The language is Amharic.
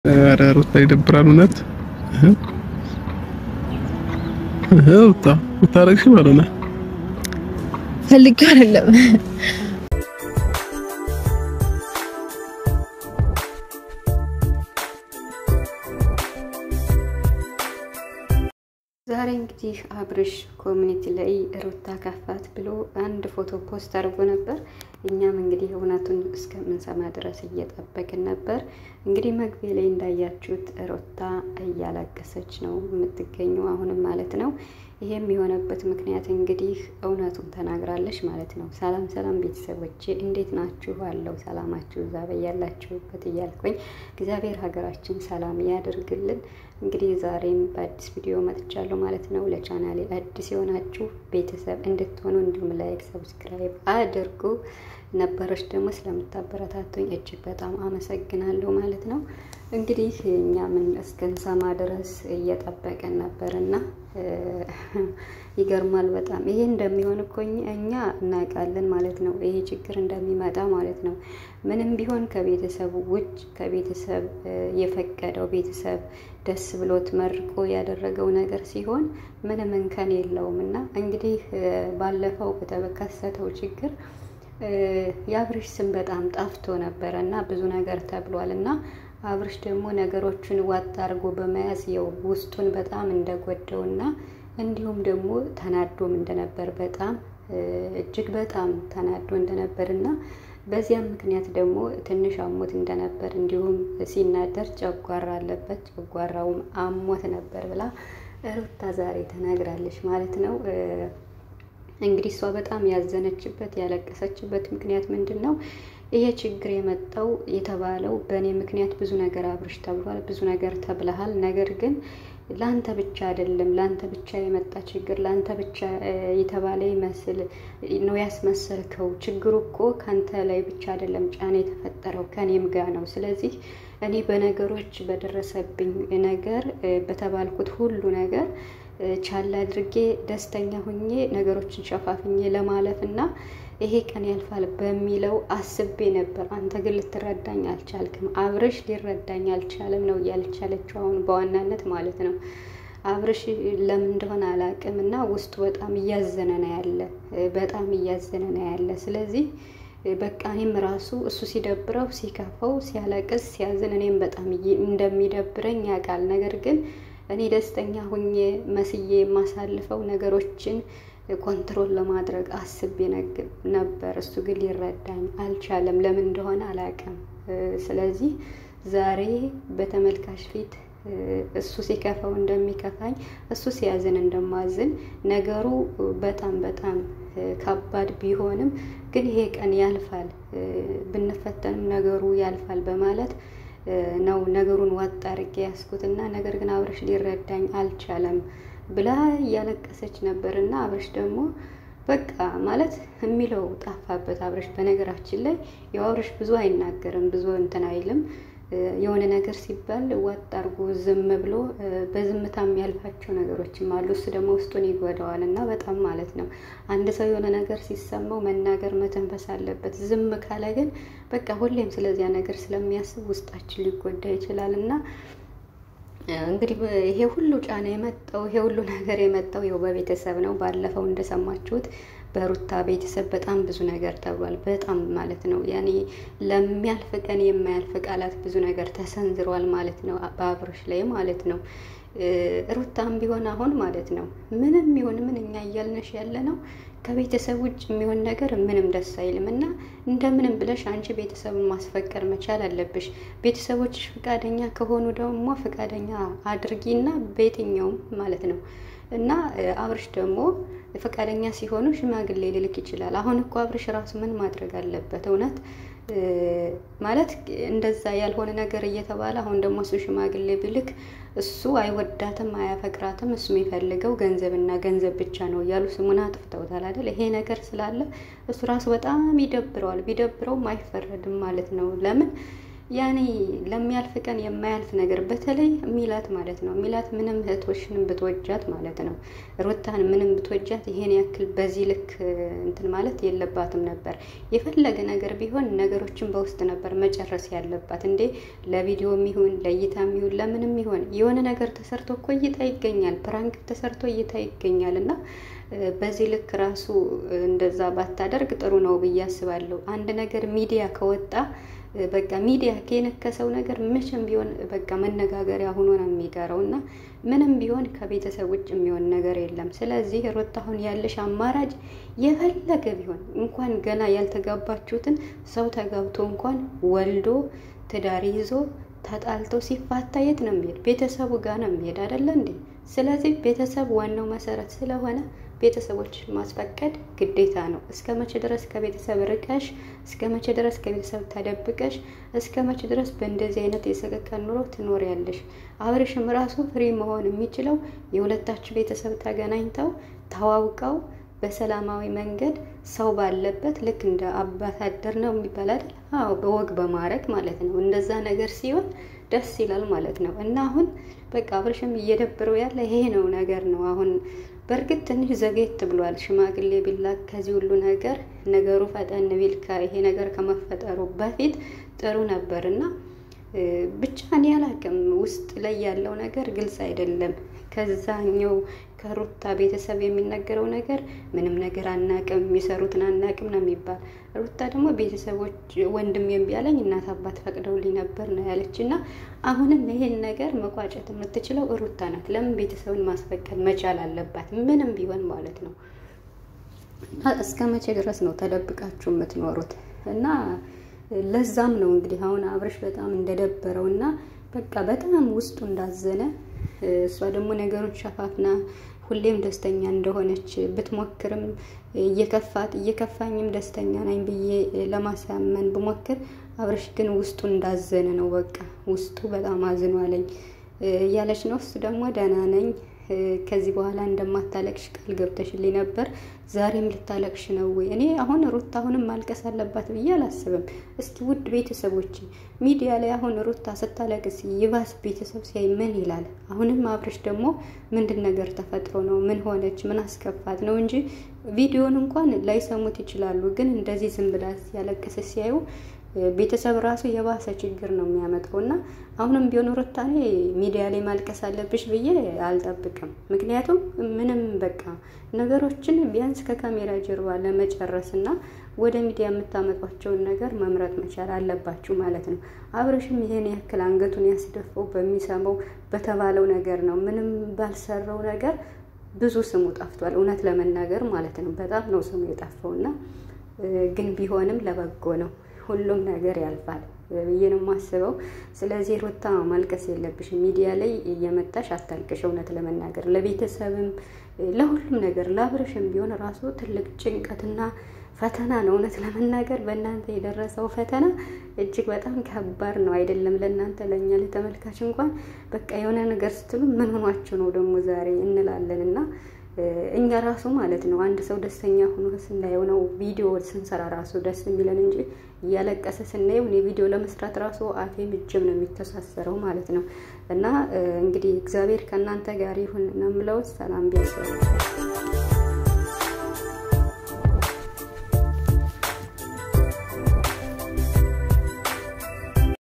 ኧረ ሩታ ይደብራል እውነት። ሩታ ታረክሽ ማለት ነው ፈልጌ አይደለም። ዛሬ እንግዲህ አብርሽ ኮሚኒቲ ላይ ሩታ ከፋት ብሎ አንድ ፎቶ ፖስት አድርጎ ነበር። እኛም እንግዲህ እውነቱን እስከምንሰማ ድረስ እየጠበቅን ነበር። እንግዲህ መግቢያ ላይ እንዳያችሁት ሩታ እያለቀሰች ነው የምትገኘው አሁንም ማለት ነው። ይሄም የሆነበት ምክንያት እንግዲህ እውነቱን ተናግራለች ማለት ነው። ሰላም ሰላም ቤተሰቦቼ እንዴት ናችሁ? አለው ሰላማችሁ እዛ በያላችሁበት እያልኩኝ እግዚአብሔር ሀገራችን ሰላም ያደርግልን። እንግዲህ ዛሬም በአዲስ ቪዲዮ መጥቻለሁ ማለት ነው። ለቻናሌ አዲስ የሆናችሁ ቤተሰብ እንድትሆኑ እንዲሁም ላይክ ሰብስክራይብ አድርጉ። ነበረች ደግሞ ስለምታበረታቱኝ እጅግ በጣም አመሰግናለሁ ማለት ነው። እንግዲህ እኛ ምን እስከንሰማ ድረስ እየጠበቀን ነበርና ይገርማል በጣም። ይሄ እንደሚሆን እኮ እኛ እናውቃለን ማለት ነው። ይሄ ችግር እንደሚመጣ ማለት ነው። ምንም ቢሆን ከቤተሰቡ ውጭ ከቤተሰብ የፈቀደው ቤተሰብ ደስ ብሎት መርቆ ያደረገው ነገር ሲሆን ምንም እንከን የለውም እና እንግዲህ ባለፈው በተከሰተው ችግር የአብርሽ ስም በጣም ጠፍቶ ነበረ እና ብዙ ነገር ተብሏል እና አብርሽ ደግሞ ነገሮችን ዋጥ አድርጎ በመያዝ ያው ውስጡን በጣም እንደጎደውና እንዲሁም ደግሞ ተናዶም እንደነበር በጣም እጅግ በጣም ተናዶ እንደነበርና በዚያም ምክንያት ደግሞ ትንሽ አሞት እንደነበር እንዲሁም ሲናደር ጨጓራ አለበት ጨጓራውም አሞት ነበር ብላ ሩታ ዛሬ ተናግራለች ማለት ነው። እንግዲህ እሷ በጣም ያዘነችበት ያለቀሰችበት ምክንያት ምንድነው? ይሄ ችግር የመጣው የተባለው በእኔ ምክንያት ብዙ ነገር አብርሽ ተብሏል፣ ብዙ ነገር ተብለሃል። ነገር ግን ላንተ ብቻ አይደለም፣ ላንተ ብቻ የመጣ ችግር ላንተ ብቻ የተባለ ይመስል ነው ያስመሰልከው። ችግሩ እኮ ካንተ ላይ ብቻ አይደለም ጫና የተፈጠረው ከኔም ጋር ነው። ስለዚህ እኔ በነገሮች በደረሰብኝ ነገር በተባልኩት ሁሉ ነገር ቻል አድርጌ ደስተኛ ሆኜ ነገሮችን ሸፋፍኜ ለማለፍና ይሄ ቀን ያልፋል በሚለው አስቤ ነበር። አንተ ግን ልትረዳኝ አልቻልክም። አብርሽ ሊረዳኝ አልቻለም ነው ያልቻለችው አሁን በዋናነት ማለት ነው። አብርሽ ለምን እንደሆነ አላቅም እና ውስጡ በጣም እያዘነ ነው ያለ፣ በጣም እያዘነ ነው ያለ። ስለዚህ በቃ እኔም ራሱ እሱ ሲደብረው ሲከፋው ሲያለቅስ ሲያዝን እኔም በጣም እንደሚደብረኝ ያውቃል። ነገር ግን እኔ ደስተኛ ሁኜ መስዬ የማሳልፈው ነገሮችን ኮንትሮል ለማድረግ አስቤ ነበር። እሱ ግን ሊረዳኝ አልቻለም። ለምን እንደሆነ አላውቅም። ስለዚህ ዛሬ በተመልካች ፊት እሱ ሲከፋው እንደሚከፋኝ እሱ ሲያዝን እንደማዝን ነገሩ በጣም በጣም ከባድ ቢሆንም ግን ይሄ ቀን ያልፋል ብንፈተንም ነገሩ ያልፋል በማለት ነው ነገሩን ዋጥ አድርጌ ያስኩትና ነገር ግን አብርሽ ሊረዳኝ አልቻለም ብላ እያለቀሰች ነበርና አብርሽ ደግሞ በቃ ማለት የሚለው ጠፋበት። አብርሽ በነገራችን ላይ ያው አብርሽ ብዙ አይናገርም፣ ብዙ እንትን አይልም። የሆነ ነገር ሲባል ዋጥ አድርጎ ዝም ብሎ በዝምታም ያልፋቸው ነገሮችም አሉ። እሱ ደግሞ ውስጡን ይጎዳዋል እና በጣም ማለት ነው። አንድ ሰው የሆነ ነገር ሲሰማው መናገር መተንፈስ አለበት። ዝም ካለ ግን በቃ ሁሌም ስለዚያ ነገር ስለሚያስብ ውስጣችን ሊጎዳ ይችላል እና እንግዲህ ይሄ ሁሉ ጫና የመጣው ይሄ ሁሉ ነገር የመጣው ያው በቤተሰብ ነው። ባለፈው እንደሰማችሁት በሩታ ቤተሰብ በጣም ብዙ ነገር ተብሏል። በጣም ማለት ነው ያኔ ለሚያልፍ ቀን የማያልፍ ቃላት ብዙ ነገር ተሰንዝሯል ማለት ነው በአብርሽ ላይ ማለት ነው። ሩታም ቢሆን አሁን ማለት ነው ምንም ይሁን ምን እኛ እያልነሽ ያለ ነው ከቤተሰብ ውጭ የሚሆን ነገር ምንም ደስ አይልም እና እንደምንም ብለሽ አንቺ ቤተሰቡን ማስፈቀር መቻል አለብሽ። ቤተሰቦችሽ ፍቃደኛ ከሆኑ ደግሞ ፍቃደኛ አድርጊና በየትኛውም ማለት ነው እና አብርሽ ደግሞ ፍቃደኛ ሲሆኑ ሽማግሌ ሊልክ ይችላል። አሁን እኮ አብርሽ ራሱ ምን ማድረግ አለበት እውነት ማለት እንደዛ ያልሆነ ነገር እየተባለ አሁን ደግሞ እሱ ሽማግሌ ቢልክ እሱ አይወዳትም አያፈቅራትም፣ እሱ የሚፈልገው ገንዘብና ገንዘብ ብቻ ነው እያሉ ስሙን አጥፍተውታል አይደል? ይሄ ነገር ስላለ እሱ ራሱ በጣም ይደብረዋል። ቢደብረውም አይፈረድም ማለት ነው። ለምን ያኔ ለሚያልፍ ቀን የማያልፍ ነገር በተለይ ሚላት ማለት ነው። ሚላት ምንም እህቶሽንም ብትወጃት ማለት ነው ሩታን ምንም ብትወጃት ይሄን ያክል በዚህ ልክ እንትን ማለት የለባትም ነበር። የፈለገ ነገር ቢሆን ነገሮችን በውስጥ ነበር መጨረስ ያለባት እንዴ። ለቪዲዮም ይሁን ለእይታም ይሁን ለምንም ይሁን የሆነ ነገር ተሰርቶ እኮ እይታ ይገኛል። ፕራንክ ተሰርቶ እይታ ይገኛልና በዚህ ልክ ራሱ እንደዛ ባታደርግ ጥሩ ነው ብዬ አስባለሁ። አንድ ነገር ሚዲያ ከወጣ በቃ ሚዲያ ከነከሰው ነገር መቼም ቢሆን በቃ መነጋገሪያ ሆኖ ነው የሚቀረውና ምንም ቢሆን ከቤተሰብ ውጭ የሚሆን ነገር የለም። ስለዚህ ሩታ አሁን ያለሽ አማራጭ የፈለገ ቢሆን እንኳን ገና ያልተጋባችሁትን ሰው ተጋብቶ እንኳን ወልዶ ትዳር ይዞ ተጣልቶ ሲፋታ የት ነው የሚሄድ? ቤተሰቡ ጋር ነው የሚሄድ አይደለ እንዴ? ስለዚህ ቤተሰብ ዋናው መሰረት ስለሆነ ቤተሰቦች ማስፈቀድ ግዴታ ነው። እስከ መቼ ድረስ ከቤተሰብ ርቀሽ፣ እስከ መቼ ድረስ ከቤተሰብ ተደብቀሽ፣ እስከ መቼ ድረስ በእንደዚህ አይነት የሰቀቀን ኑሮ ትኖሪያለሽ? አብርሽም ራሱ ፍሪ መሆን የሚችለው የሁለታችሁ ቤተሰብ ተገናኝተው ተዋውቀው በሰላማዊ መንገድ ሰው ባለበት ልክ እንደ አባታደር ነው የሚባል አይደል? አዎ በወግ በማረግ ማለት ነው። እንደዛ ነገር ሲሆን ደስ ይላል ማለት ነው። እና አሁን በቃ አብርሽም እየደበረው ያለ ይሄ ነው ነገር ነው። አሁን በርግጥ ትንሽ ዘገየት ብሏል። ሽማግሌ ቢላክ ከዚህ ሁሉ ነገር ነገሩ ፈጠን ቢል ይሄ ነገር ከመፈጠሩ በፊት ጥሩ ነበርና ብቻ እኔ አላውቅም። ውስጥ ላይ ያለው ነገር ግልጽ አይደለም። ከዛኛው ከሩታ ቤተሰብ የሚነገረው ነገር ምንም ነገር አናቅም፣ የሚሰሩትን አናቅም ነው የሚባል። ሩታ ደግሞ ቤተሰቦች ወንድም የሚያለኝ እናት አባት ፈቅደውልኝ ነበር ነው ያለችና አሁንም ይሄን ነገር መቋጨት የምትችለው ሩታ ናት። ለምን ቤተሰብን ማስፈቀድ መቻል አለባት ምንም ቢሆን ማለት ነው። እና እስከ መቼ ድረስ ነው ተደብቃችሁ የምትኖሩት? እና ለዛም ነው እንግዲህ አሁን አብርሽ በጣም እንደደበረውና በቃ በጣም ውስጡ እንዳዘነ እሷ ደግሞ ነገሩን ሸፋፍና ሁሌም ደስተኛ እንደሆነች ብትሞክርም እየከፋኝም ደስተኛ ነኝ ብዬ ለማሳመን ብሞክር አብርሽ ግን ውስጡ እንዳዘነ ነው። በቃ ውስጡ በጣም አዝኗለኝ ያለች ነው። እሱ ደግሞ ደህና ነኝ ከዚህ በኋላ እንደማታለቅሽ ቃል ገብተሽልኝ ነበር፣ ዛሬም ልታለቅሽ ነው ወይ? እኔ አሁን ሩታ አሁንም ማልቀስ አለባት ብዬ አላስብም። እስኪ ውድ ቤተሰቦች ሚዲያ ላይ አሁን ሩታ ስታለቅስ ይባስ ቤተሰብ ሲያይ ምን ይላል? አሁንም አብርሽ ደግሞ ምንድን ነገር ተፈጥሮ ነው? ምን ሆነች? ምን አስከፋት ነው እንጂ ቪዲዮን እንኳን ላይሰሙት ይችላሉ። ግን እንደዚህ ዝም ብላ ያለቀሰች ሲያዩ ቤተሰብ ራሱ የባሰ ችግር ነው የሚያመጣውና አሁንም ቢሆን ሩታ እኔ ሚዲያ ላይ ማልቀስ አለብሽ ብዬ አልጠብቅም። ምክንያቱም ምንም በቃ ነገሮችን ቢያንስ ከካሜራ ጀርባ ለመጨረስና ወደ ሚዲያ የምታመጧቸውን ነገር መምረጥ መቻል አለባችሁ ማለት ነው። አብርሽም ይሄን ያክል አንገቱን ያስደፈው በሚሰማው በተባለው ነገር ነው። ምንም ባልሰራው ነገር ብዙ ስሙ ጠፍቷል፣ እውነት ለመናገር ማለት ነው። በጣም ነው ስሙ የጠፋውና ግን ቢሆንም ለበጎ ነው። ሁሉም ነገር ያልፋል ብዬ ነው የማስበው። ስለዚህ ሩታ ማልቀስ የለብሽ። ሚዲያ ላይ እየመጣሽ አታልቅሽ። እውነት ለመናገር ለቤተሰብም ለሁሉም ነገር ለአብርሽም ቢሆን ራሱ ትልቅ ጭንቀትና ፈተና ነው። እውነት ለመናገር በእናንተ የደረሰው ፈተና እጅግ በጣም ከባድ ነው። አይደለም ለእናንተ ለእኛ ለተመልካች እንኳን በቃ የሆነ ነገር ስትሉ ምን ሆኗችሁ ነው ደግሞ ዛሬ እንላለንና እኛ ራሱ ማለት ነው አንድ ሰው ደስተኛ ሆኖ ስናየው ነው ቪዲዮ ስንሰራ ራሱ ደስ የሚለን እንጂ እያለቀሰ ስናየው ቪዲዮ ለመስራት ራሱ አፌም እጅም ነው የሚተሳሰረው ማለት ነው። እና እንግዲህ እግዚአብሔር ከእናንተ ጋር ይሁን ነው የምለው። ሰላም ቢያሰሩ